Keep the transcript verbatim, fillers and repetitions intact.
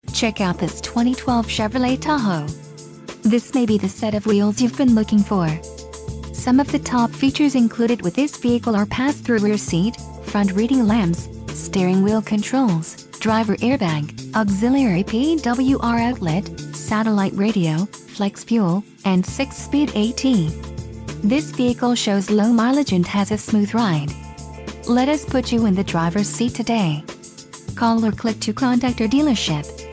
Check out this twenty twelve Chevrolet Tahoe. This may be the set of wheels you've been looking for. Some of the top features included with this vehicle are pass-through rear seat, front reading lamps, steering wheel controls, driver airbag, auxiliary P W R outlet, satellite radio, flex fuel, and six-speed A T. This vehicle shows low mileage and has a smooth ride. Let us put you in the driver's seat today. Call or click to contact our dealership.